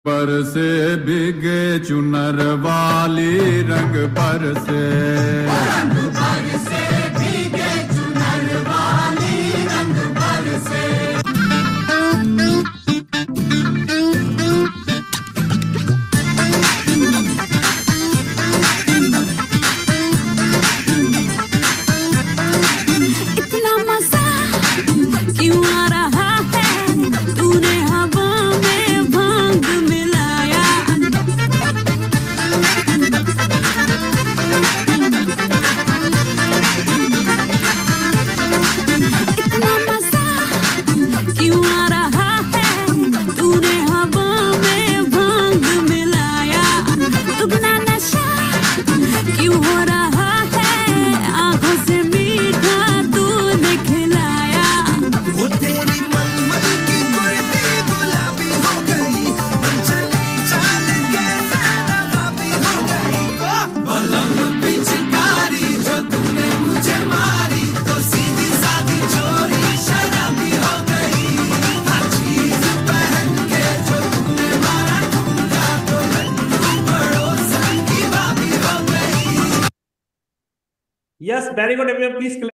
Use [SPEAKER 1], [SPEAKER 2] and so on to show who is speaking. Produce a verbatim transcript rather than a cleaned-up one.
[SPEAKER 1] पर से भीगे चुनर वाली रंग पर से
[SPEAKER 2] रंग पर से भीगे चुनर वाली रंग पर से।
[SPEAKER 3] इतना मजा क्यों आ रहा है, तूने हवा में भांग मिलाया। इतना मजा क्यों आ रहा है, तूने हवा में भांग मिलाया। दुगना नशा क्यों हो रहा है, आंखों से मीठा तूने खिलाया।
[SPEAKER 2] वो तेरी मलमल की कुर्ती गुलाबी हो गई, चली चाल के नवाबी हो गई। बलम पिचकारी जो तूने मुझे मारी, तो सीधी सादी चोरी शराबी हो गई। हर चीज पहन के जो तूने मारा ठुमका, तो लड्डू पड़ोसन की भाभी हो गई।
[SPEAKER 4] Yes, very good everyone. Please clap.